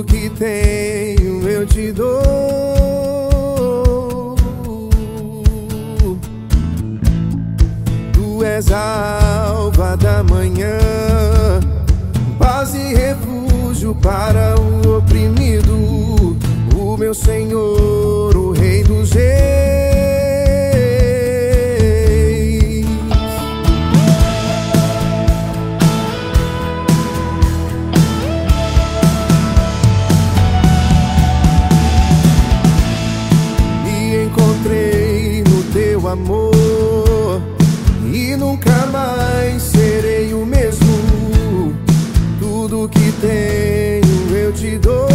Tudo que tenho eu te dou. Tu és a alva da manhã, paz e refúgio para o oprimido, o meu Senhor, o Rei dos Reis. Me encontrei no teu amor e nunca mais serei o mesmo. Tudo que tenho eu te dou.